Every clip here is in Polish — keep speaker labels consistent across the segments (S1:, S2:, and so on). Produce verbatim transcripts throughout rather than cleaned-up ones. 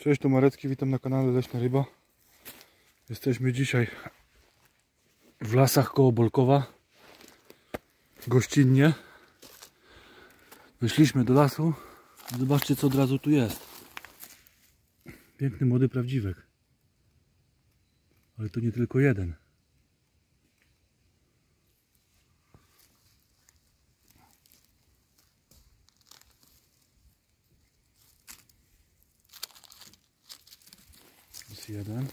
S1: Cześć, tu Marecki, witam na kanale Leśna Ryba. Jesteśmy dzisiaj w lasach koło Bolkowa. Gościnnie. Wyszliśmy do lasu. Zobaczcie, co od razu tu jest. Piękny, młody prawdziwek. Ale to nie tylko jeden. Jest jeden.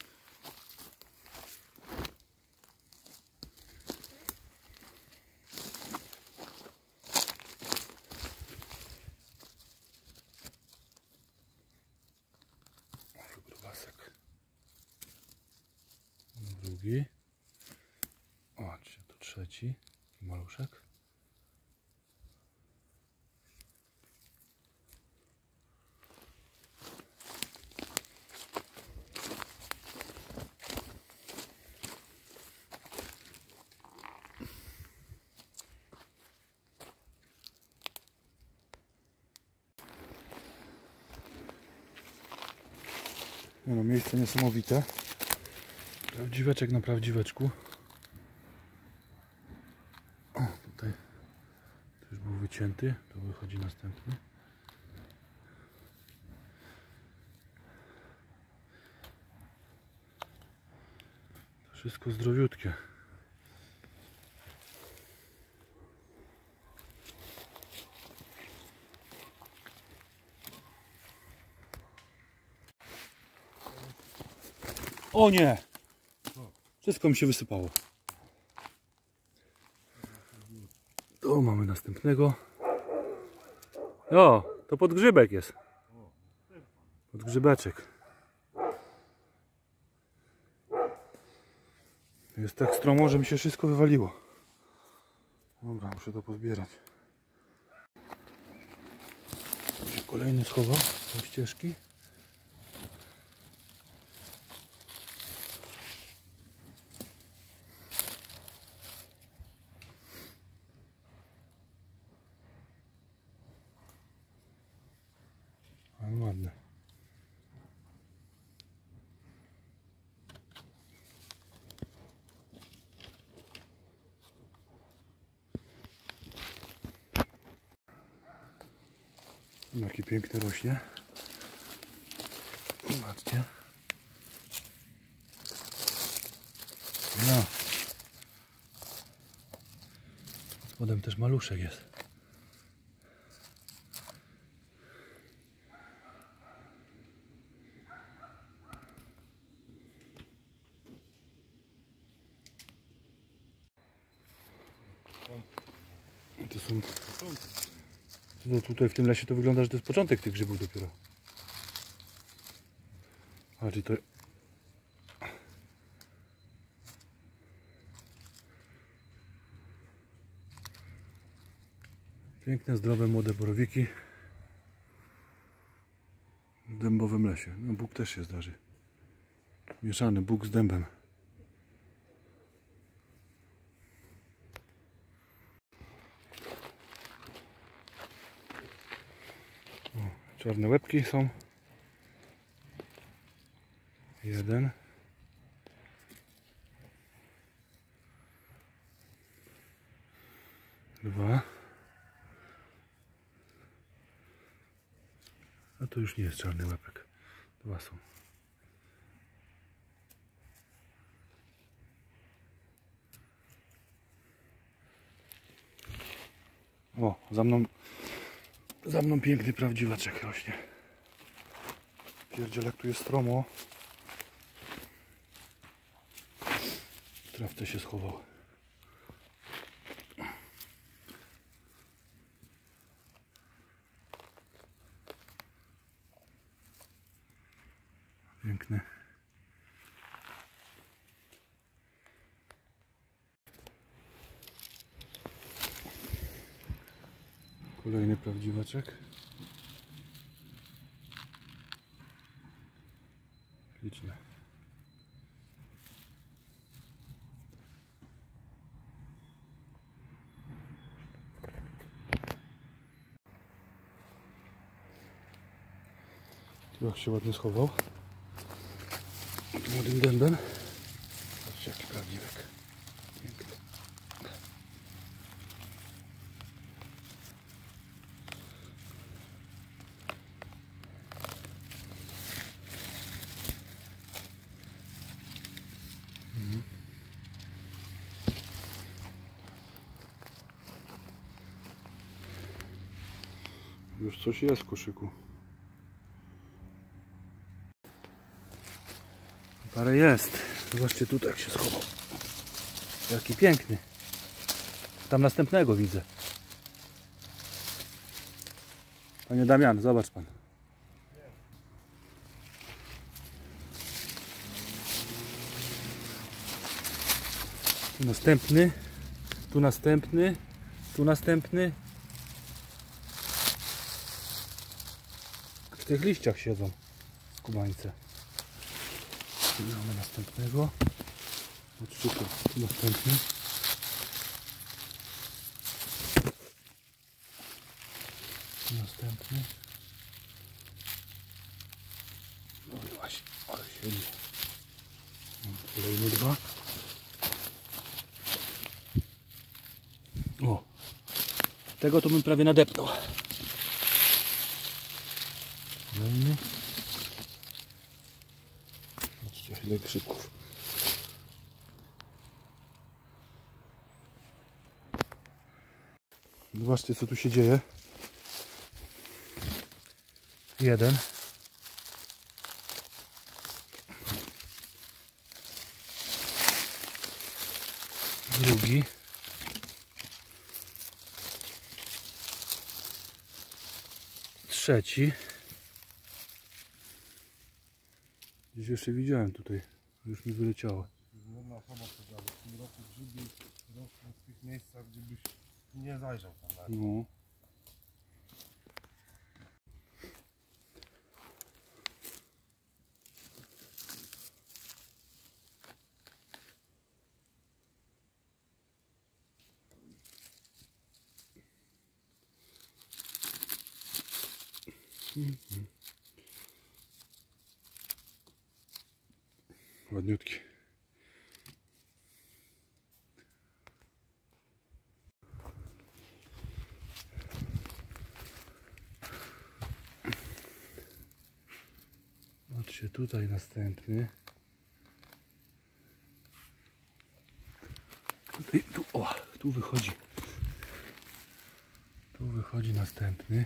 S1: Grubasek. Drugi. O, to trzeci. Maluszek. No, miejsce niesamowite. Prawdziweczek na prawdziweczku. O, tutaj to już był wycięty, to wychodzi następny. To wszystko zdrowiutkie. O nie! Wszystko mi się wysypało. Tu mamy następnego. O, to podgrzybek jest. Podgrzybeczek. Jest tak stromo, że mi się wszystko wywaliło. Dobra, muszę to pozbierać. Tu się kolejny schował do ścieżki. Ale ładne. Jaki piękny rośnie. Zobaczcie. No. Pod spodem też maluszek jest. To są... To tutaj w tym lesie to wygląda, że to jest początek tych grzybów dopiero. A czy to... Piękne, zdrowe, młode borowiki w dębowym lesie. No, bóg też się zdarzy. Mieszany bóg z dębem. O, czarne łebki są. Jeden. Dwa. A to już nie jest czarny łapek. Dwa są. O, za mną za mną piękny prawdziwaczek rośnie. Pierdziel, jak tu jest stromo. W trawce się schował. Piękny. Kolejny prawdziwaczek. Liczne. Jak się ładnie schował. Młodym dębem. Patrzcie, jaki prawdziwek. Piękny. Mhm. Już coś jest w koszyku. Parę jest. Zobaczcie tutaj, jak się schował. Jaki piękny. Tam następnego widzę. Panie Damian, zobacz pan. Tu następny. Tu następny. Tu następny. W tych liściach siedzą kubańce. Tu mamy następnego. Odszukam. Tu następny. Tu następny. No i właśnie, ale siedzi. Kolejne dwa. O! Tego to bym prawie nadepnął. Kolejny. Zobaczcie, ile grzyków. Zobaczcie, co tu się dzieje. Jeden. Drugi. Trzeci. Gdzieś jeszcze widziałem tutaj. Już mi wyleciało.
S2: Jedna osoba powiedziała, że w tym roku grzyby rosną w tych miejscach, gdzie byś nie zajrzał tam nawet.
S1: No. Mhm. Ładniutki. Patrzcie, tutaj następny. Tutaj, tu, o, tu wychodzi. Tu wychodzi następny.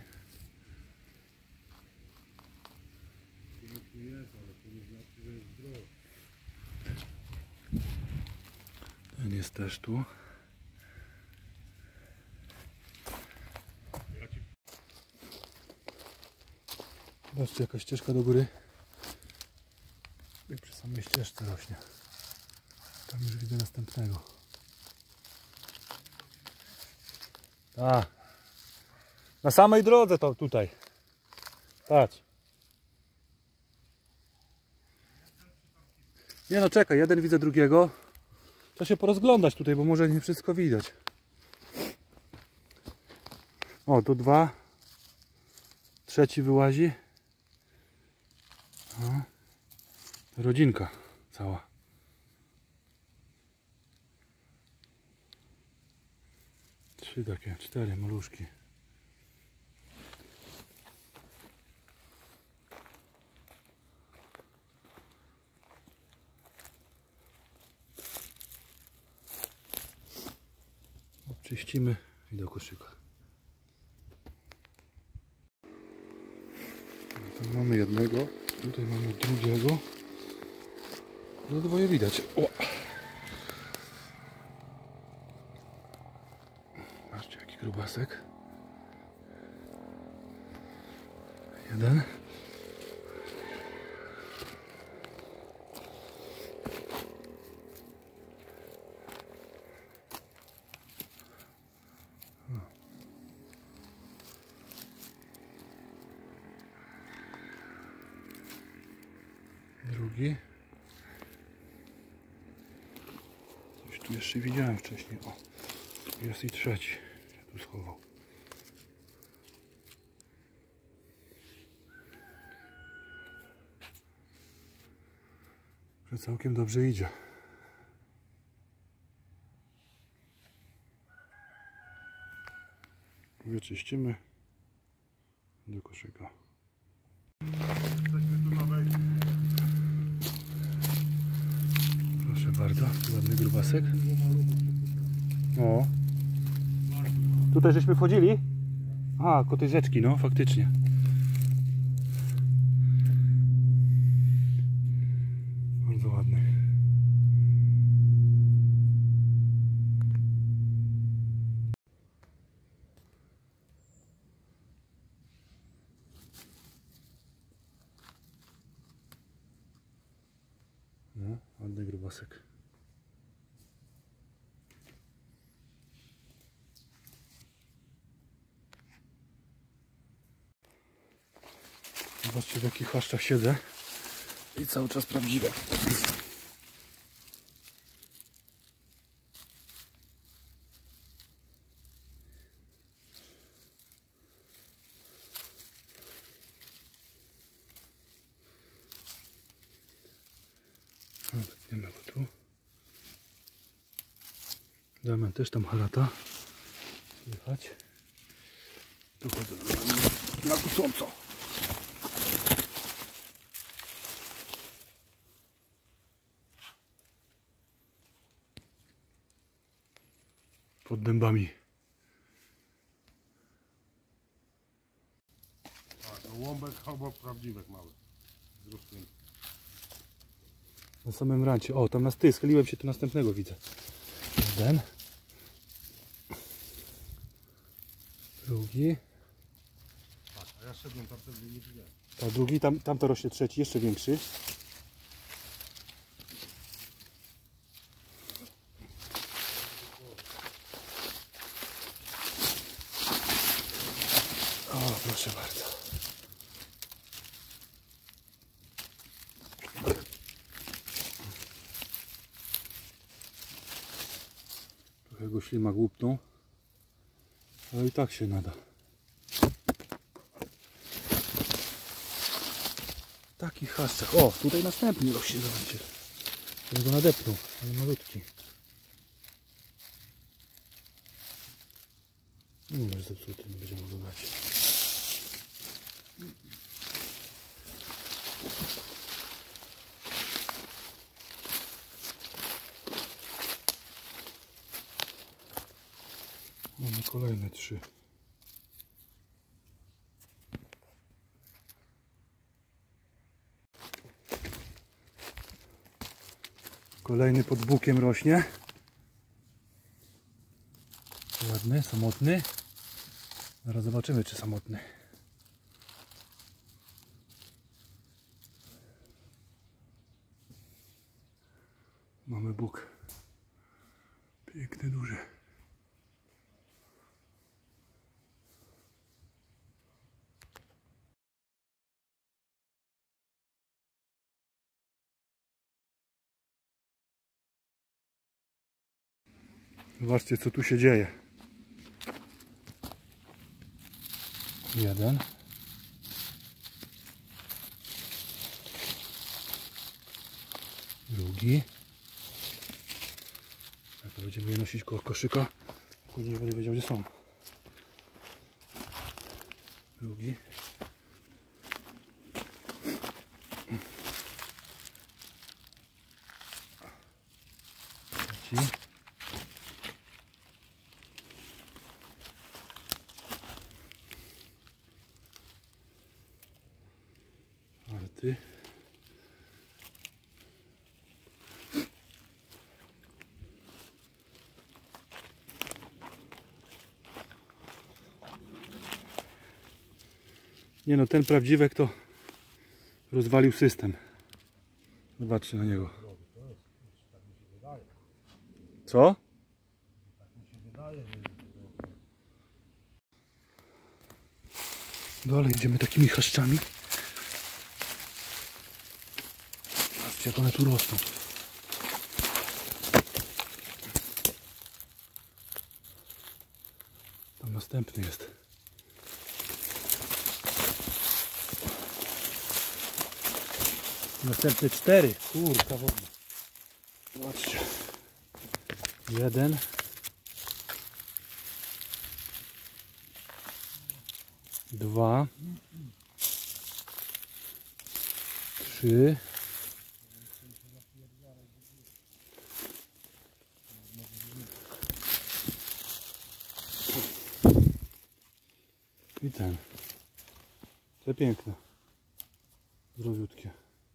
S1: Ten jest też tu. Zobaczcie, jaka ścieżka do góry. I przy samej ścieżce rośnie. Tam już widzę następnego. A, na samej drodze to tutaj. Patrz. Nie no, czekaj, jeden widzę drugiego. Trzeba się porozglądać tutaj, bo może nie wszystko widać. O, tu dwa. Trzeci wyłazi. O, rodzinka cała. Trzy takie, cztery maluszki. Czyścimy i do koszyka. Tu mamy jednego, tutaj mamy drugiego. No dwoje widać. O! Patrzcie, jaki grubasek. Jeden. Drugi. Coś tu jeszcze widziałem wcześniej. O, jest i trzeci. Się tu schował. Że całkiem dobrze idzie. Wyczyścimy do koszyka.
S2: Jesteśmy tu na wejściu.
S1: Proszę bardzo, ładny grubasek. O. Tutaj żeśmy wchodzili? A, koło tej rzeczki, no faktycznie. Bardzo ładny. No, ładny grubasek. Zobaczcie, w jakich chaszczach siedzę i cały czas prawdziwe. Wytniemy go tu. Damian też tam halata. Słychać. Tu chodzę na kusząco. Pod dębami.
S2: A, no łąbek albo prawdziwek mały. Z ruskiem.
S1: Na samym rancie. O, tam na ty, schyliłem się, tu następnego widzę. Jeden. Drugi.
S2: Tak, a ja szedłem tam wtedy nie widziałem.
S1: A drugi, tam, tam to rośnie trzeci, jeszcze większy. O, proszę bardzo. Trochę go ślimak łupnął, ale i tak się nada. Taki chaszczach. O, tutaj następny rośnie, zobaczcie. Ja go nadepnął, ale malutki. Nie może zepsuty, nie będziemy go dać. Mamy kolejne trzy. Kolejny pod bukiem rośnie. Ładny, samotny. Zaraz zobaczymy, czy samotny. Mamy buk. Piękny, duży. Zobaczcie, co tu się dzieje. Jeden. Drugi. Jak to będziemy je nosić koło koszyka, później nie będę wiedział, gdzie są. Drugi. Trzeci. Czwarty. Nie no, ten prawdziwek to rozwalił system. Zobaczcie na niego. Co? Dalej idziemy takimi chaszczami. Patrzcie, jak one tu rosną. Tam następny jest. Następne cztery. Kurka wodna. Zobaczcie. Jeden. Dwa. Trzy. I ten. Te piękne. Zdrowiutkie.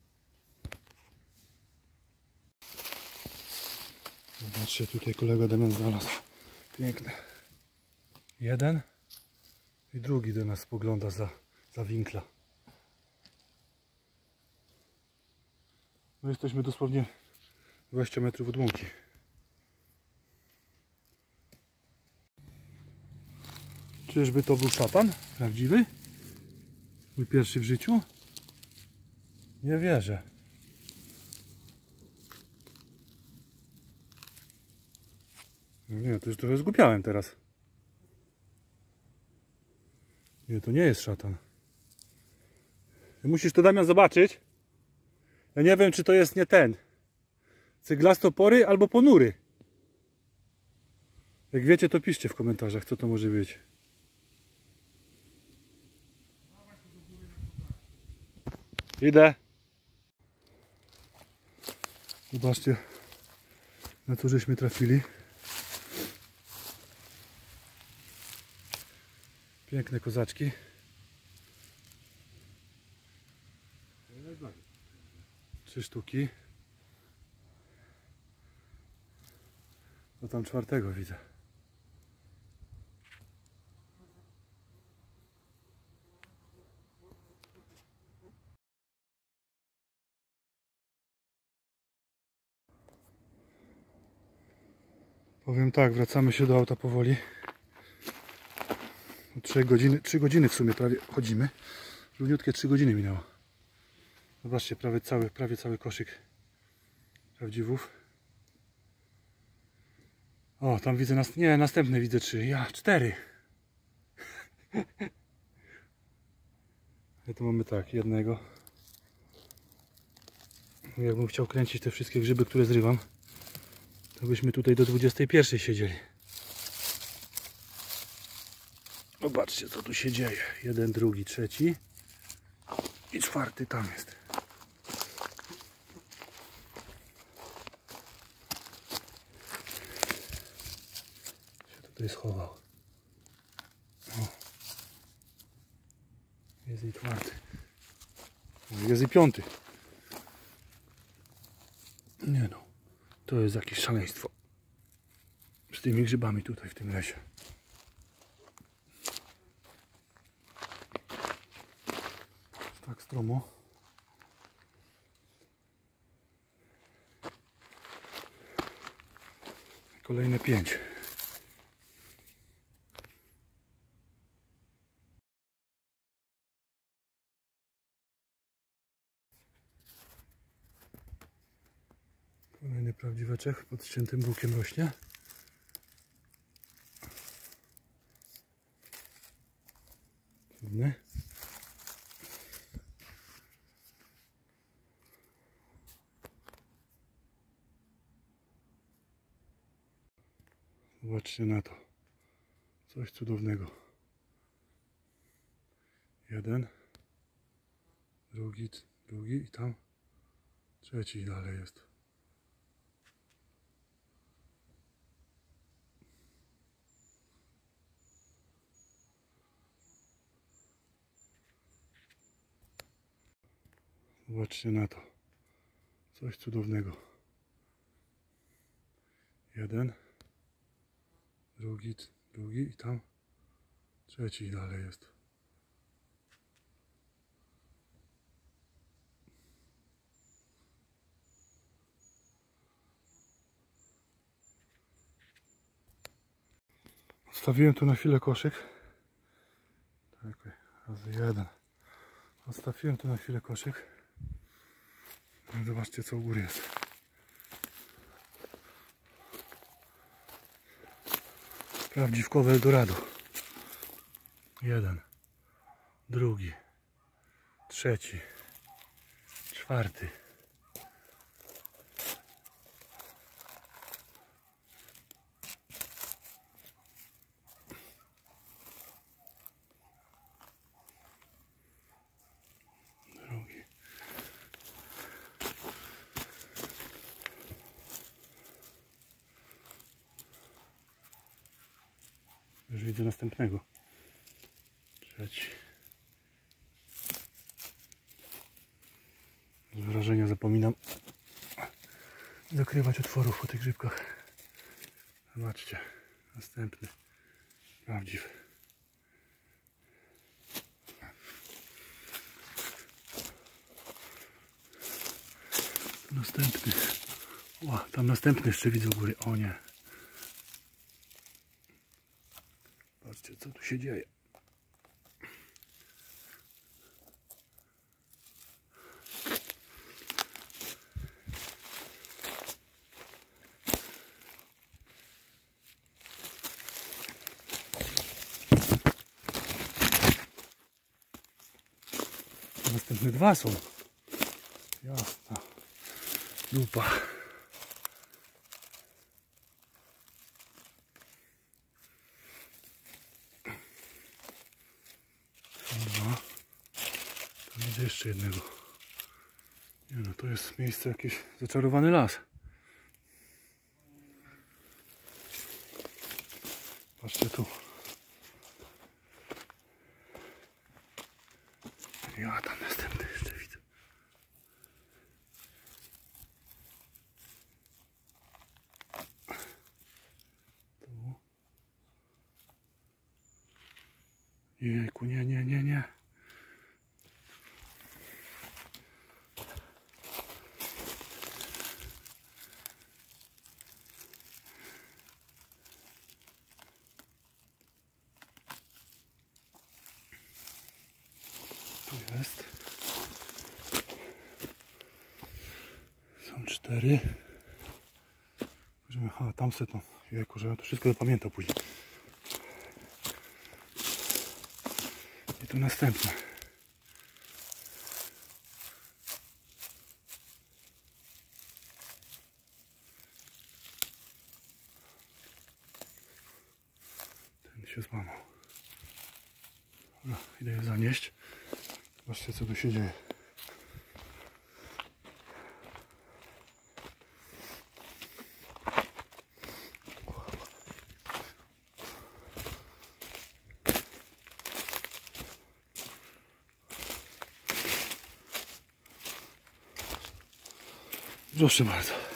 S1: Zobaczcie, tutaj kolega Damian znalazł. Piękne. Jeden. I drugi do nas spogląda za, za winkla. No jesteśmy dosłownie dwadzieścia metrów od łąki. Czyżby to był szatan? Prawdziwy? Mój pierwszy w życiu? Nie wierzę. No nie, to już trochę zgłupiałem teraz. Nie, to nie jest szatan. Musisz to, Damian, zobaczyć. Ja nie wiem, czy to jest nie ten. Cyglastopory albo ponury. Jak wiecie, to piszcie w komentarzach, co to może być. Idę. Zobaczcie, na co żeśmy trafili. Piękne kozaczki. Trzy sztuki. No tam czwartego widzę. Powiem tak, wracamy się do auta powoli. trzy godziny, trzy godziny w sumie prawie chodzimy. Równiutkie trzy godziny minęło. Zobaczcie, prawie cały, prawie cały koszyk prawdziwów. O, tam widzę, nas, nie, następne widzę trzy, ja, cztery. I tu mamy tak, jednego. Jakbym chciał kręcić te wszystkie grzyby, które zrywam, to byśmy tutaj do dwudziestej pierwszej siedzieli. Zobaczcie, co tu się dzieje. Jeden, drugi, trzeci i czwarty tam jest. Się tutaj schował. O. Jest i czwarty. Jest i piąty. Nie no, to jest jakieś szaleństwo z tymi grzybami tutaj w tym lesie. Tak stromo. Kolejne pięć. Kolejny prawdziweczek pod ściętym bukiem rośnie. Cudny. Zobaczcie na to. Coś cudownego. Jeden. Drugi, drugi i tam trzeci dalej jest. Zobaczcie na to. Coś cudownego. Jeden. Drugi, drugi i tam trzeci dalej jest. Odstawiłem tu na chwilę koszyk. Tak, razy jeden. Odstawiłem tu na chwilę koszyk. No zobaczcie, co u góry jest. Prawdziwkowe Eldorado. Jeden. Drugi. Trzeci. Czwarty. Czwarty. Drugi. Już widzę następnego. Trzeci. Z wrażenia zapominam zakrywać otworów po tych grzybkach. Zobaczcie, następny, prawdziwy. Następny. O, tam następny jeszcze widzę u góry. O nie. Patrzcie, co tu się dzieje. Następne dwa są. Jasna dupa. Są dwa. Tam widzę jeszcze jednego. Nie no, to jest miejsce jakiś zaczarowany las. Patrzcie tu. Ja tam następny jeszcze widzę. Tu. Jejku, nie, nie, nie, nie. Tu jest. Są cztery. Aha, tam setną. Jejku, że ja to wszystko zapamiętał później. I tu następne. Ten się złamał. Dobra, idę je zanieść. Zobaczcie, co tu się dzieje. Proszę bardzo.